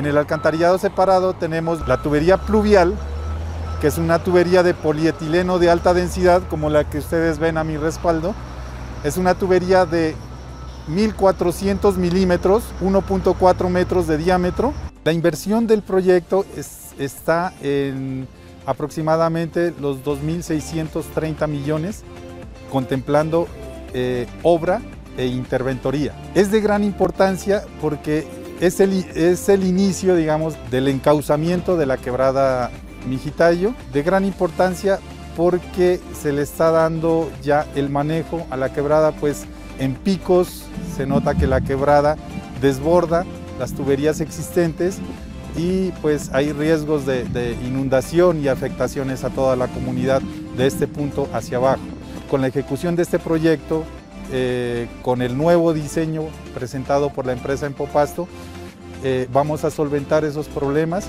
En el alcantarillado separado tenemos la tubería pluvial, que es una tubería de polietileno de alta densidad, como la que ustedes ven a mi respaldo. Es una tubería de 1400 milímetros, 1.4 metros de diámetro. La inversión del proyecto está en aproximadamente los 2.630 millones, contemplando obra e interventoría. Es de gran importancia porque es el inicio, digamos, del encauzamiento de la quebrada Mijitayo. De gran importancia porque se le está dando ya el manejo a la quebrada, pues en picos se nota que la quebrada desborda las tuberías existentes y pues hay riesgos de inundación y afectaciones a toda la comunidad de este punto hacia abajo. Con la ejecución de este proyecto, con el nuevo diseño presentado por la empresa Empopasto, vamos a solventar esos problemas.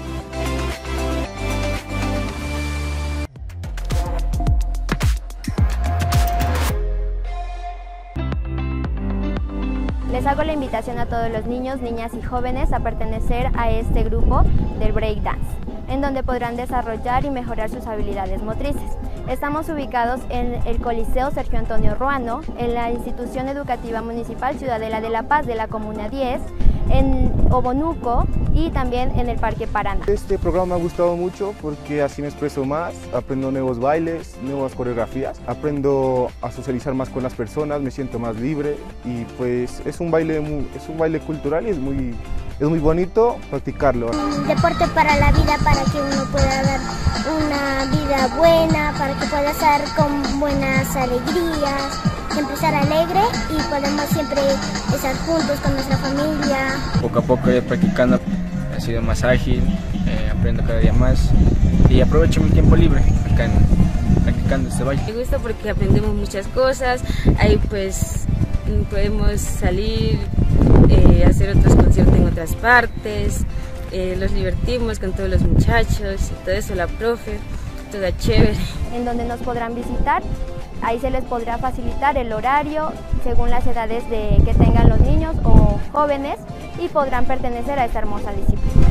Les hago la invitación a todos los niños, niñas y jóvenes a pertenecer a este grupo del breakdance, en donde podrán desarrollar y mejorar sus habilidades motrices. Estamos ubicados en el Coliseo Sergio Antonio Ruano, en la Institución Educativa Municipal Ciudadela de La Paz de la Comuna 10, en Obonuco y también en el Parque Paraná. Este programa me ha gustado mucho porque así me expreso más, aprendo nuevos bailes, nuevas coreografías, aprendo a socializar más con las personas, me siento más libre y pues es un baile cultural y es muy bonito practicarlo. Deporte para la vida, para que uno pueda dar una vida buena, para que pueda estar con buenas alegrías, empezar alegre y podemos siempre estar juntos con nuestra familia. Poco a poco ir practicando, he sido más ágil, aprendo cada día más y aprovecho mi tiempo libre acá practicando este baile. Me gusta porque aprendemos muchas cosas, ahí pues podemos salir, hacer otros conciertos en otras partes, los divertimos con todos los muchachos y todo eso, la profe, toda chévere. En donde nos podrán visitar, ahí se les podrá facilitar el horario según las edades que tengan los niños o jóvenes y podrán pertenecer a esta hermosa disciplina.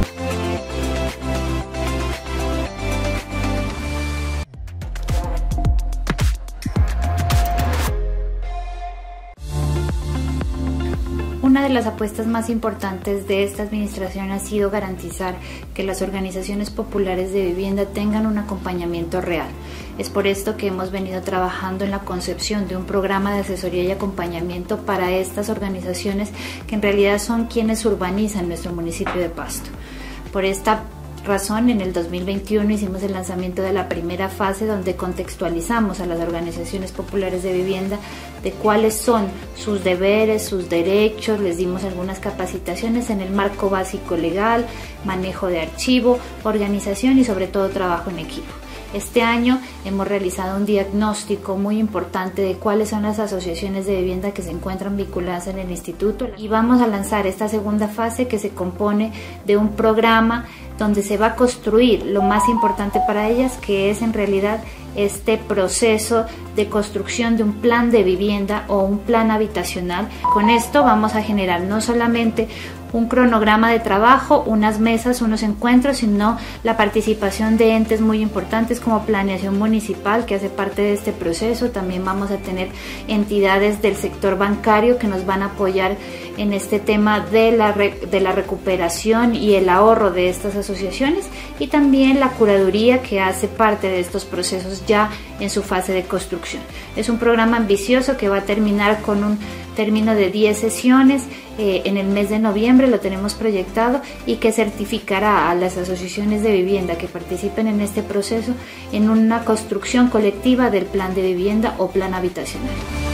Una de las apuestas más importantes de esta administración ha sido garantizar que las organizaciones populares de vivienda tengan un acompañamiento real. Es por esto que hemos venido trabajando en la concepción de un programa de asesoría y acompañamiento para estas organizaciones que en realidad son quienes urbanizan nuestro municipio de Pasto. Por esta razón, en el 2021 hicimos el lanzamiento de la primera fase donde contextualizamos a las organizaciones populares de vivienda de cuáles son sus deberes, sus derechos, les dimos algunas capacitaciones en el marco básico legal, manejo de archivo, organización y sobre todo trabajo en equipo. Este año hemos realizado un diagnóstico muy importante de cuáles son las asociaciones de vivienda que se encuentran vinculadas en el instituto y vamos a lanzar esta segunda fase que se compone de un programa donde se va a construir lo más importante para ellas, que es en realidad este proceso de construcción de un plan de vivienda o un plan habitacional. Con esto vamos a generar no solamente un cronograma de trabajo, unas mesas, unos encuentros, sino la participación de entes muy importantes como Planeación Municipal, que hace parte de este proceso. También vamos a tener entidades del sector bancario que nos van a apoyar en este tema de la recuperación y el ahorro de estas asociaciones, y también la curaduría que hace parte de estos procesos ya en su fase de construcción. Es un programa ambicioso que va a terminar con un término de 10 sesiones en el mes de noviembre, lo tenemos proyectado, y que certificará a las asociaciones de vivienda que participen en este proceso en una construcción colectiva del plan de vivienda o plan habitacional.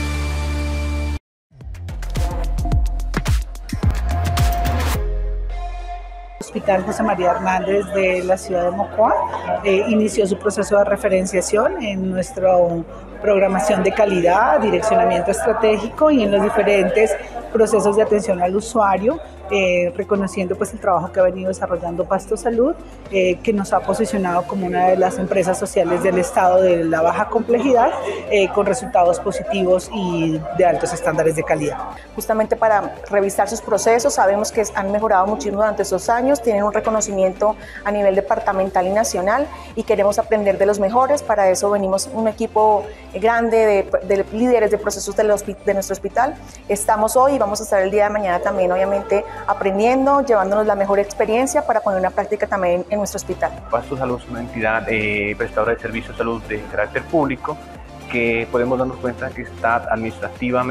Hospital José María Hernández de la ciudad de Mocoa inició su proceso de referenciación en nuestra programación de calidad, direccionamiento estratégico y en los diferentes procesos de atención al usuario, reconociendo pues el trabajo que ha venido desarrollando Pasto Salud, que nos ha posicionado como una de las empresas sociales del Estado de la baja complejidad, con resultados positivos y de altos estándares de calidad. Justamente para revisar sus procesos, sabemos que han mejorado muchísimo durante estos años, tienen un reconocimiento a nivel departamental y nacional y queremos aprender de los mejores. Para eso venimos un equipo grande de líderes de procesos de nuestro hospital. Estamos hoy y vamos a estar el día de mañana también, obviamente, aprendiendo, llevándonos la mejor experiencia para poner una práctica también en nuestro hospital. Pasto Salud es una entidad prestadora de servicios de salud de carácter público que podemos darnos cuenta que está administrativa,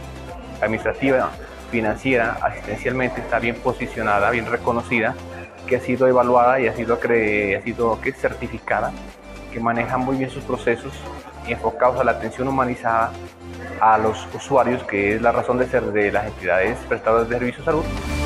financiera, asistencialmente está bien posicionada, bien reconocida, que ha sido evaluada y ha sido certificada, que maneja muy bien sus procesos enfocados a la atención humanizada a los usuarios, que es la razón de ser de las entidades prestadoras de servicios de salud.